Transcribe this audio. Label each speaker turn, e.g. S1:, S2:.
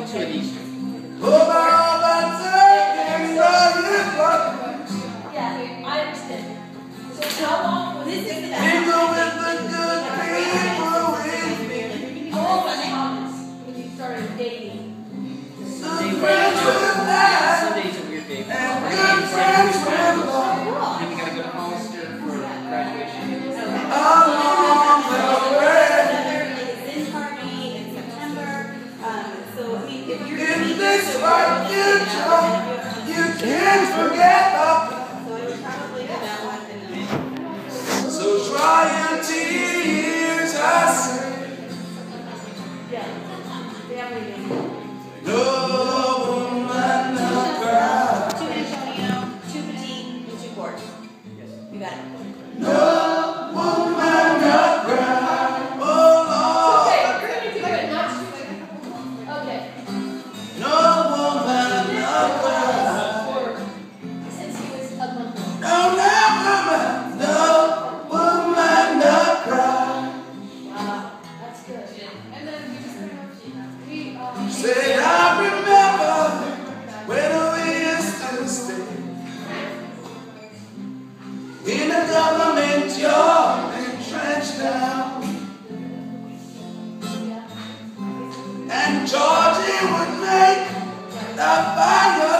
S1: two of these.
S2: Yeah, I understand. So how long was this? Is the how old was Thomas when you started dating?
S1: Sunday's a weird day. Then we gotta go to Hollister for graduation.
S3: In this right future, you can't forget the so dry your tears, I say. No woman, no cry.
S4: Two Antonio, two Petite, and two Court. You got it.
S3: No woman, no cry. Oh Lord.
S2: Okay, we're gonna do it. Not okay.
S3: No woman, no cry.
S2: Since he was a month old.
S3: No, no woman, no cry.
S2: Wow, that's good. And then we just
S3: Say I remember when we used to stay in a government yard entrenched now, and Georgie would make the fire